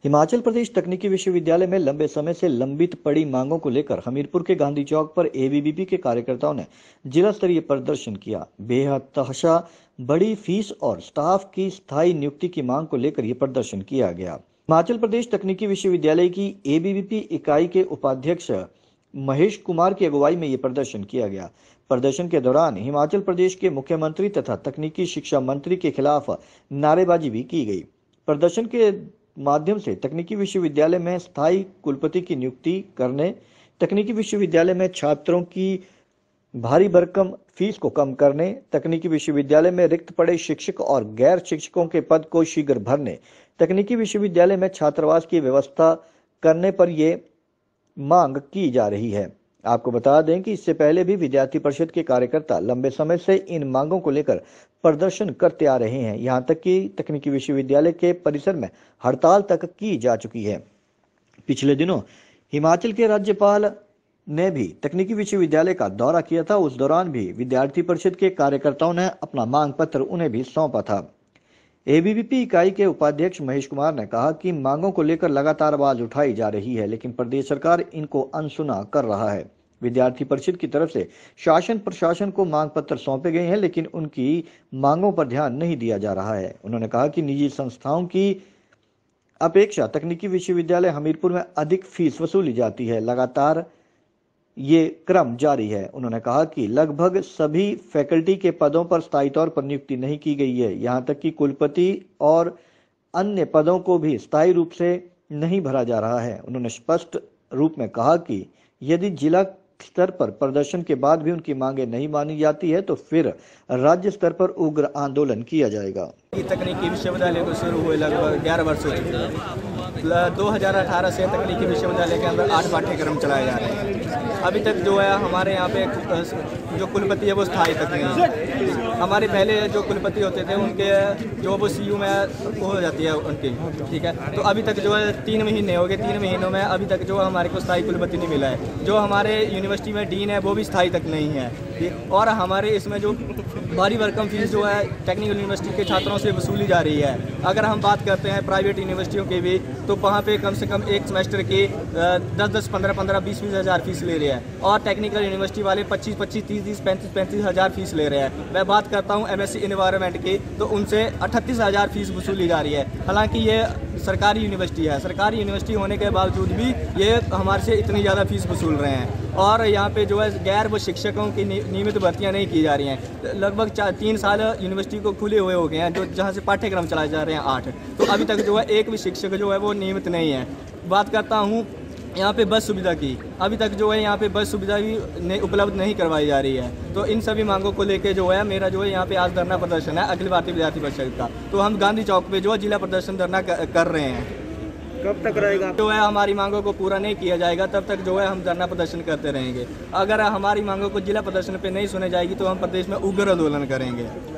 हिमाचल प्रदेश तकनीकी विश्वविद्यालय में लंबे समय से लंबित पड़ी मांगों को लेकर हमीरपुर के गांधी चौक पर एबीवीपी के कार्यकर्ताओं ने जिला स्तरीय प्रदर्शन किया। बेहद बड़ी फीस और स्टाफ की स्थायी नियुक्ति की मांग को लेकर यह प्रदर्शन किया गया। हिमाचल प्रदेश तकनीकी विश्वविद्यालय की एबीवीपी इकाई के उपाध्यक्ष महेश कुमार की अगुवाई में यह प्रदर्शन किया गया। प्रदर्शन के दौरान हिमाचल प्रदेश के मुख्यमंत्री तथा तकनीकी शिक्षा मंत्री के खिलाफ नारेबाजी भी की गई। प्रदर्शन के माध्यम से तकनीकी विश्वविद्यालय में स्थायी कुलपति की नियुक्ति करने, तकनीकी विश्वविद्यालय में छात्रों की भारी भरकम फीस को कम करने, तकनीकी विश्वविद्यालय में रिक्त पड़े शिक्षक और गैर शिक्षकों के पद को शीघ्र भरने, तकनीकी विश्वविद्यालय में छात्रावास की व्यवस्था करने पर यह मांग की जा रही है। आपको बता दें कि इससे पहले भी विद्यार्थी परिषद के कार्यकर्ता लंबे समय से इन मांगों को लेकर प्रदर्शन करते आ रहे हैं। यहां तक कि तकनीकी विश्वविद्यालय के परिसर में हड़ताल तक की जा चुकी है। पिछले दिनों हिमाचल के राज्यपाल ने भी तकनीकी विश्वविद्यालय का दौरा किया था। उस दौरान भी विद्यार्थी परिषद के कार्यकर्ताओं ने अपना मांग पत्र उन्हें भी सौंपा था। एबीवीपी इकाई के उपाध्यक्ष महेश कुमार ने कहा कि मांगों को लेकर लगातार आवाज उठाई जा रही है, लेकिन प्रदेश सरकार इनको अनसुना कर रहा है। विद्यार्थी परिषद की तरफ से शासन प्रशासन को मांग पत्र सौंपे गए हैं, लेकिन उनकी मांगों पर ध्यान नहीं दिया जा रहा है। उन्होंने कहा कि निजी संस्थाओं की अपेक्षा तकनीकी विश्वविद्यालय हमीरपुर में अधिक फीस वसूली जाती है। लगातार ये क्रम जारी है। उन्होंने कहा कि लगभग सभी फैकल्टी के पदों पर स्थायी तौर पर नियुक्ति नहीं की गई है। यहां तक कि कुलपति और अन्य पदों को भी स्थायी रूप से नहीं भरा जा रहा है। उन्होंने स्पष्ट रूप में कहा कि यदि जिला स्तर पर प्रदर्शन के बाद भी उनकी मांगे नहीं मानी जाती है तो फिर राज्य स्तर पर उग्र आंदोलन किया जाएगा। तकनीकी विश्वविद्यालय को शुरू हुए लगभग 11 वर्ष हो चुके हैं। 2018 से तकनीकी विश्वविद्यालय के अंदर 8 पाठ्यक्रम चलाए जा रहे हैं। अभी तक जो है हमारे यहाँ पे जो कुलपति है वो स्थायी तक नहीं है। हमारे पहले जो कुलपति होते थे उनके जो वो सीयू में हो जाती है उनकी, ठीक है। तो अभी तक जो है 3 महीने हो गए, 3 महीनों में अभी तक जो हमारे को स्थायी कुलपति नहीं मिला है। जो हमारे यूनिवर्सिटी में डीन है वो भी स्थायी तक नहीं है। और हमारे इसमें जो भारी भरकम फीस जो है टेक्निकल यूनिवर्सिटी के छात्रों से वसूली जा रही है। अगर हम बात करते हैं प्राइवेट यूनिवर्सिटियों की भी, तो वहाँ पे कम से कम एक सेमेस्टर की 10-10, 15-15, 20-20 हज़ार फीस ले रहे हैं। और टेक्निकल यूनिवर्सिटी वाले 25-25, 30-30, 35-35 हज़ार फीस ले रहे हैं। मैं बात करता हूँ MSc एनवायरनमेंट की, तो उनसे 38 हज़ार फीस वसूली जा रही है। हालांकि ये सरकारी यूनिवर्सिटी है, सरकारी यूनिवर्सिटी होने के बावजूद भी ये हमारे से इतनी ज़्यादा फीस वसूल रहे हैं। और यहाँ पे जो है गैर वो शिक्षकों की नियमित भर्तियाँ नहीं की जा रही हैं। लगभग 3 साल यूनिवर्सिटी को खुले हुए हो गए हैं, जो जहाँ से पाठ्यक्रम चलाए जा रहे हैं 8, तो अभी तक जो है एक भी शिक्षक जो है वो नियमित नहीं है। बात करता हूँ यहाँ पे बस सुविधा की, अभी तक जो है यहाँ पे बस सुविधा भी उपलब्ध नहीं करवाई जा रही है। तो इन सभी मांगों को लेके जो है मेरा जो है यहाँ पे आज धरना प्रदर्शन है अखिल भारतीय विद्यार्थी परिषद का। तो हम गांधी चौक पे जो है जिला प्रदर्शन धरना कर रहे हैं। कब तक रहेगा? जो है हमारी मांगों को पूरा नहीं किया जाएगा तब तक जो है हम धरना प्रदर्शन करते रहेंगे। अगर हमारी मांगों को जिला प्रदर्शन पे नहीं सुने जाएगी तो हम प्रदेश में उग्र आंदोलन करेंगे।